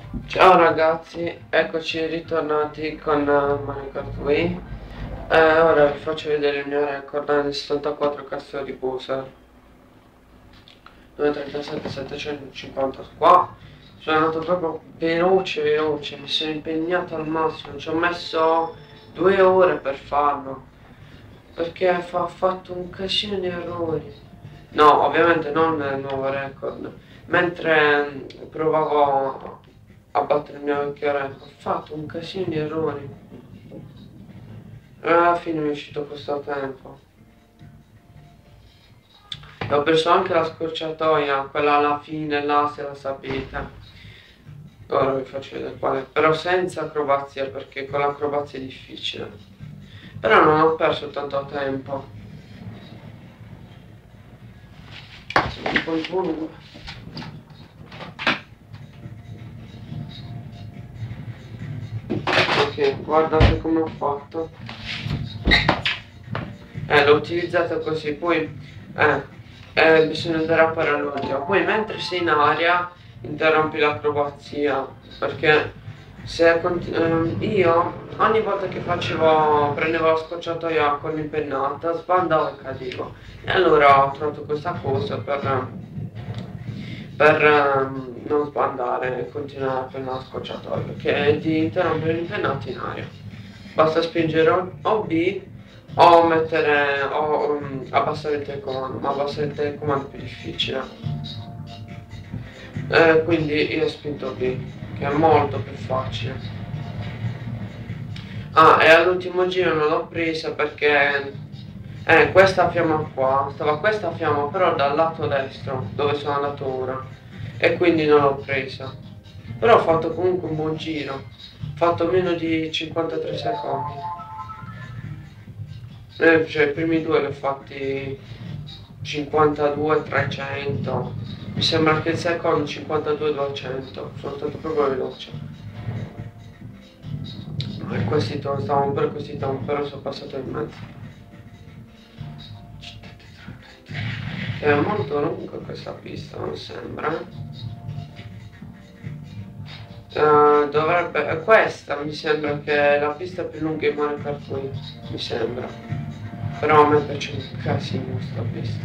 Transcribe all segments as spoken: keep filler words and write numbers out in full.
Ciao ragazzi, eccoci ritornati con uh, Mario Kart Wii. Eh, ora vi faccio vedere il mio record nel settantaquattro Castro di Bowser duecentotrentasette settecentocinquanta qua. Sono andato proprio veloce veloce, mi sono impegnato al massimo, ci ho messo due ore per farlo perché fa- ho fatto un casino di errori. No, ovviamente non nel nuovo record. Mentre mm, provavo a battere il mio vecchio record, ho fatto un casino di errori. E alla fine mi è uscito questo tempo. E ho preso anche la scorciatoia, quella alla fine, là, se la sapete. Ora vi faccio vedere quale. Però senza acrobazia, perché con l'acrobazia è difficile. Però non ho perso tanto tempo. Sono un po' in volume. Ok, guardate come ho fatto. Eh, l'ho utilizzato così, poi eh, eh, bisogna andare a parare all'ultima. Poi mentre sei in aria interrompi l'acrobazia, perché se conti- ehm, io ogni volta che facevo, prendevo la scorciatoia con l'impennata, sbandavo e cadevo. E allora ho trovato questa cosa per, per ehm, non sbandare e continuare a prendere la scorciatoia, che è di interrompere l'impennata in aria. Basta spingere o o B o mettere o um, abbassare il telecomando, ma abbassare il telecomando è più difficile. Eh, quindi io ho spinto B, che è molto più facile. Ah, e all'ultimo giro non l'ho presa perché eh, questa fiamma qua, stava questa fiamma però dal lato destro, dove sono andato ora, e quindi non l'ho presa. Però ho fatto comunque un buon giro, ho fatto meno di cinquantatré secondi. Eh, cioè i primi due li ho fatti cinquantadue trecento, mi sembra che il secondo cinquantadue duecento, sono stato proprio veloce. E questi stavamo per questi stavamo però sono passato in mezzo. È molto lunga questa pista, non sembra. Uh, dovrebbe. Questa mi sembra che è la pista più lunga in Mario Kart Wii, mi sembra. Però a me piace un casino questa pista.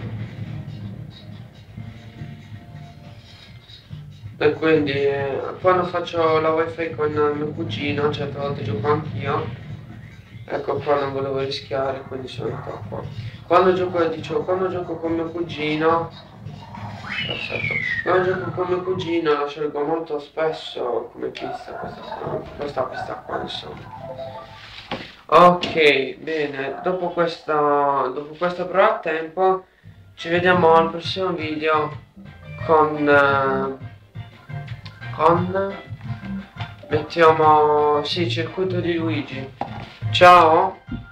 E quindi eh, quando faccio la wifi con mio cugino, certe volte gioco anch'io, ecco qua non volevo rischiare, quindi sono andato qua. Quando gioco, dicevo, quando gioco con mio cugino, perfetto, quando gioco con mio cugino la scelgo molto spesso come pista, questa, qua, questa pista qua insomma. Ok, bene, dopo questa, dopo questa prova a tempo, ci vediamo al prossimo video con... Eh, con mettiamo sì circuito di Luigi. Ciao.